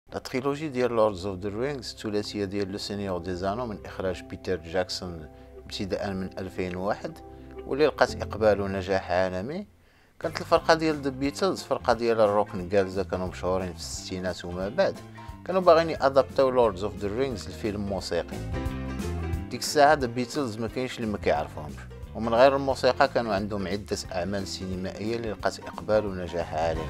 لا تريلوجي ديال لوردز اوف ذا رينجز، الثلاثيه ديال لو سينيور دي زانو من اخراج بيتر جاكسون ابتداء من 2001، واللي لقات اقبال ونجاح عالمي. كانت الفرقه ديال ذا بيتلز فرقه ديال الروك نكالزا، كانوا مشهورين في الستينات وما بعد. كانوا باغيين يادابتاو لوردز اوف ذا رينجز لفيلم موسيقي. ديك الساعه ذا بيتلز ما كاينش اللي ما كيعرفوهمش، ومن غير الموسيقى كانوا عندهم عده اعمال سينمائيه اللي لقات اقبال ونجاح عالمي.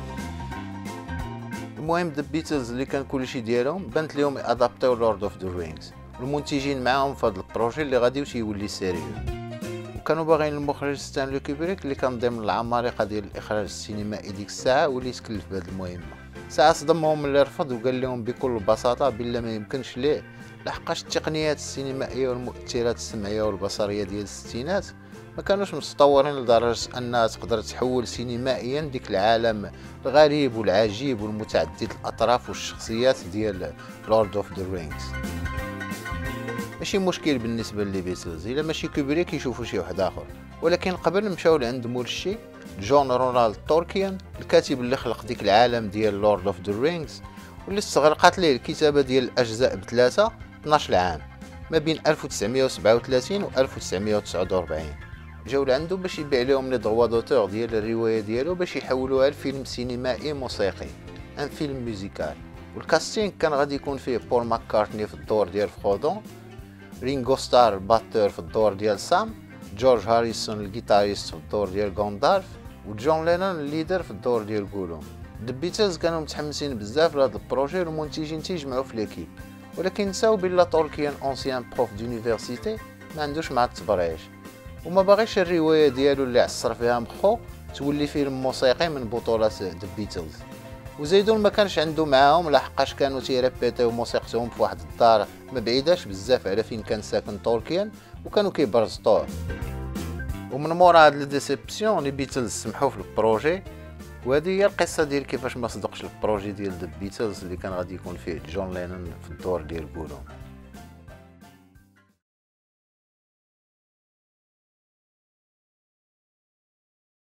المهم ذا بيتلز اللي كان كلشي ديالهم بانت ليهم ادابتاو لورد اوف ذا رينجز، والمنتجين معاهم في هذا البروجي اللي غادي يولي سيريو. وكانوا باغيين المخرج ستانلي كوبريك اللي كان ضمن العمالقه ديال الاخراج السينمائي ديك الساعه، واللي تكلف بهذه المهمه. ساعه صدمهم اللي رفض وقال لهم بكل بساطه بلا ما يمكنش ليه، لحقاش التقنيات السينمائيه والمؤثرات السمعيه والبصريه ديال الستينات ما كانوش متطورين لدرجه انها تقدر تحول سينمائيا ديك العالم الغريب والعجيب والمتعدد الاطراف والشخصيات ديال لورد اوف ذا رينجز. ماشي مشكل بالنسبه لي بيتلز الا ماشي كوبريك يشوفوا شي واحد اخر، ولكن قبل مشاو لعند مورشي جون رونالد تولكين، الكاتب اللي خلق ديك العالم ديال لورد اوف ذا رينجز، واللي استغرقت ليه الكتابه ديال الاجزاء بثلاثه 12 عام ما بين 1937 و 1949. جاو لعندو باش يبيع لهم لي دروا دوتور ديال الروايه ديالو باش يحولوها لفيلم سينمائي موسيقي، ان فيلم ميوزيكال. والكاستينغ كان غادي يكون فيه بول ماكارتني في الدور ديال فرودون، رينغو ستار الباتور في الدور ديال سام، جورج هاريسون الجيتاريست في الدور ديال غوندالف، وجون لينون الليدر في الدور ديال غولوم. ذا بيتلز كانوا متحمسين بزاف لهذا البروجي، والمنتجين تيجمعوا في ليكيب، ولكن نساو بلا تولكين اونسيان بروف دونيفرسيتي ما عندوش مع التبريج، وما باغيش الروايه ديالو اللي عصر فيها مخو تولي فيلم موسيقي من بطولات ذا بيتلز. وزيدون ما كانش عنده معاهم لحقاش كانوا تيريبيتيو موسيقتهم في واحد الدار ما بعيداش بزاف على فين كان ساكن تولكين، وكانوا كيبرزطوه. ومن مورا هاد الديسيبسيون لي بيتلز سمحوا في البروجي. وهذه هي القصه ديال كيفاش ما صدقش البروجي ديال ذا بيتلز اللي كان غادي يكون فيه جون لينون في الدور ديال غولوم.